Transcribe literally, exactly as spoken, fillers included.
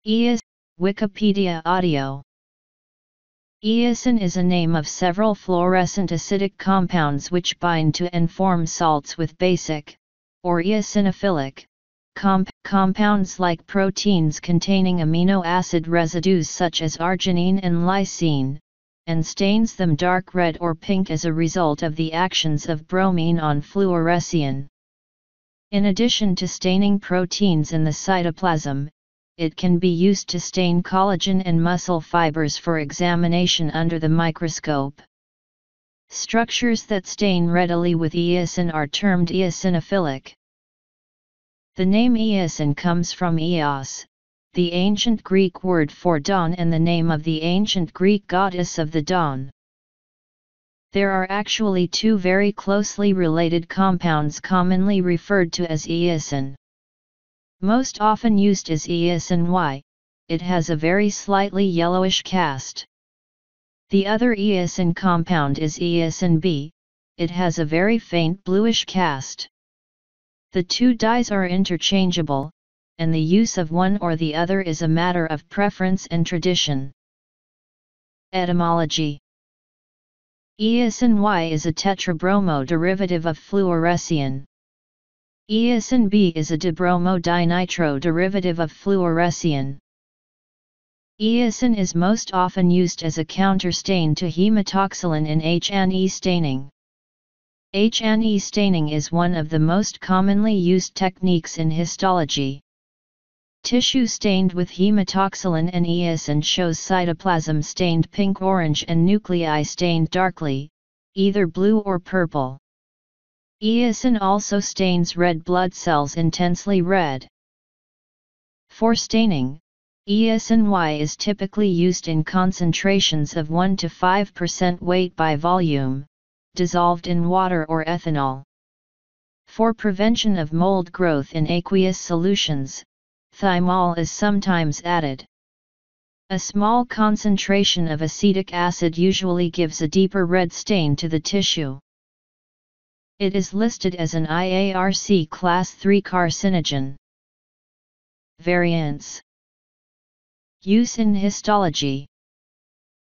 Eosin, Wikipedia Audio. Eosin is a name of several fluorescent acidic compounds which bind to and form salts with basic, or eosinophilic, comp compounds like proteins containing amino acid residues such as arginine and lysine, and stains them dark red or pink as a result of the actions of bromine on fluorescein. In addition to staining proteins in the cytoplasm, it can be used to stain collagen and muscle fibers for examination under the microscope. Structures that stain readily with eosin are termed eosinophilic. The name eosin comes from eos, the ancient Greek word for dawn and the name of the ancient Greek goddess of the dawn. There are actually two very closely related compounds commonly referred to as eosin. Most often used is eosin Y, it has a very slightly yellowish cast. The other eosin compound is eosin B, it has a very faint bluish cast. The two dyes are interchangeable, and the use of one or the other is a matter of preference and tradition. Etymology. Eosin Y is a tetrabromo derivative of fluorescein. Eosin B is a dibromo-dinitro derivative of fluorescein. Eosin is most often used as a counterstain to hematoxylin in H and E staining. H and E staining is one of the most commonly used techniques in histology. Tissue stained with hematoxylin and eosin shows cytoplasm stained pink-orange and nuclei stained darkly, either blue or purple. Eosin also stains red blood cells intensely red. For staining, eosin Y is typically used in concentrations of one to five percent weight by volume, dissolved in water or ethanol. For prevention of mold growth in aqueous solutions, thymol is sometimes added. A small concentration of acetic acid usually gives a deeper red stain to the tissue. It is listed as an I A R C class three carcinogen. Variants. Use in histology.